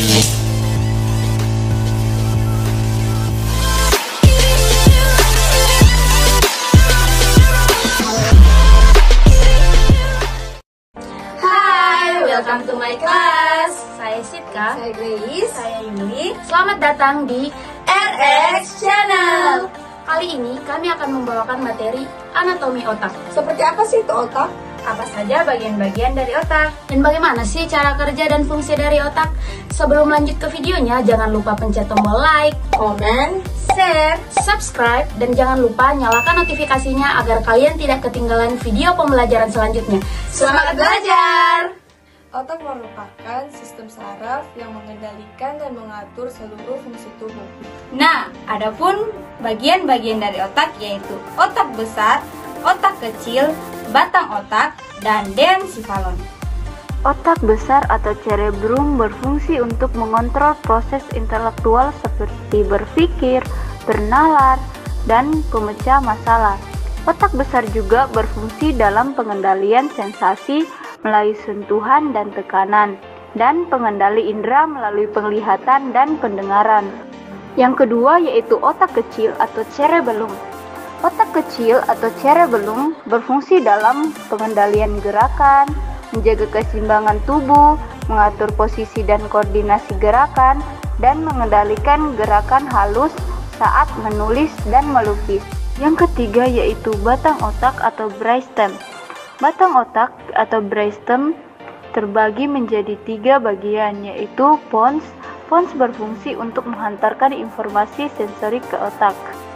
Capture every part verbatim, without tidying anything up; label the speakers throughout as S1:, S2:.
S1: Welcome to my class. Saya Sitka,
S2: saya Grace,
S1: saya Yuli. Selamat datang di
S2: R X Channel.
S1: Kali ini kami akan membawakan materi anatomi otak.
S2: Seperti apa sih itu otak?
S1: Apa saja bagian-bagian dari otak? Dan bagaimana sih cara kerja dan fungsi dari otak? Sebelum lanjut ke videonya, jangan lupa pencet tombol like,
S2: comment,
S1: share, subscribe, dan jangan lupa nyalakan notifikasinya agar kalian tidak ketinggalan video pembelajaran selanjutnya. Selamat belajar!
S2: Otak merupakan sistem saraf yang mengendalikan dan mengatur seluruh fungsi tubuh.
S3: Nah, adapun bagian-bagian dari otak yaitu otak besar, otak kecil, batang otak, dan densifalon.
S4: Otak besar atau cerebrum berfungsi untuk mengontrol proses intelektual seperti berpikir, bernalar, dan pemecah masalah. Otak besar juga berfungsi dalam pengendalian sensasi melalui sentuhan dan tekanan, dan pengendali indera melalui penglihatan dan pendengaran. Yang kedua yaitu otak kecil atau cerebellum. Otak kecil atau cerebellum berfungsi dalam pengendalian gerakan, menjaga keseimbangan tubuh, mengatur posisi dan koordinasi gerakan, dan mengendalikan gerakan halus saat menulis dan melukis. Yang ketiga yaitu batang otak atau brainstem. Batang otak atau brainstem terbagi menjadi tiga bagian, yaitu pons. Pons berfungsi untuk menghantarkan informasi sensori ke otak.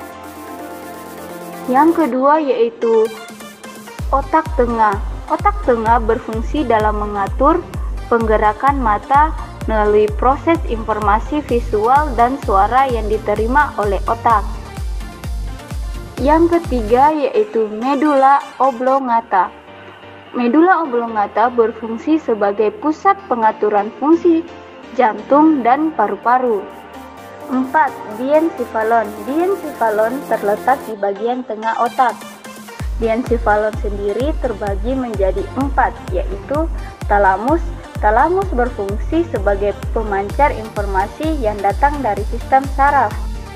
S4: Yang kedua yaitu otak tengah. Otak tengah berfungsi dalam mengatur penggerakan mata melalui proses informasi visual dan suara yang diterima oleh otak. Yang ketiga yaitu medula oblongata. Medula oblongata berfungsi sebagai pusat pengaturan fungsi jantung dan paru-paru. Empat. Diencephalon. Diencephalon terletak di bagian tengah otak. Diencephalon sendiri terbagi menjadi empat, yaitu talamus. Talamus berfungsi sebagai pemancar informasi yang datang dari sistem saraf.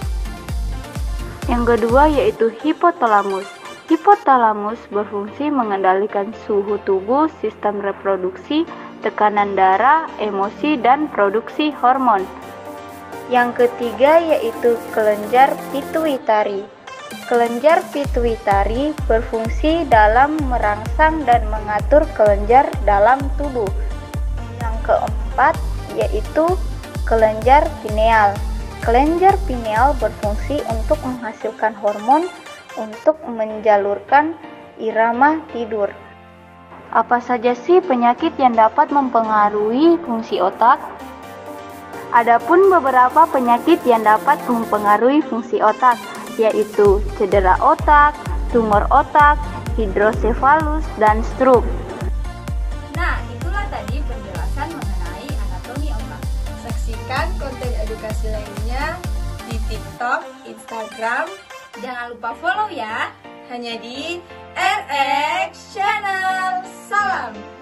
S4: Yang kedua yaitu hipotalamus. Hipotalamus berfungsi mengendalikan suhu tubuh, sistem reproduksi, tekanan darah, emosi, dan produksi hormon. Yang ketiga yaitu kelenjar pituitari. Kelenjar pituitari berfungsi dalam merangsang dan mengatur kelenjar dalam tubuh. Yang keempat yaitu kelenjar pineal. Kelenjar pineal berfungsi untuk menghasilkan hormon untuk menjalurkan irama tidur. Apa saja sih penyakit yang dapat mempengaruhi fungsi otak? Adapun beberapa penyakit yang dapat mempengaruhi fungsi otak, yaitu cedera otak, tumor otak, hidrosefalus, dan stroke.
S3: Nah, itulah tadi penjelasan mengenai anatomi otak.
S2: Saksikan konten edukasi lainnya di TikTok, Instagram.
S3: Jangan lupa follow ya,
S2: Hanya di R X Channel. Salam!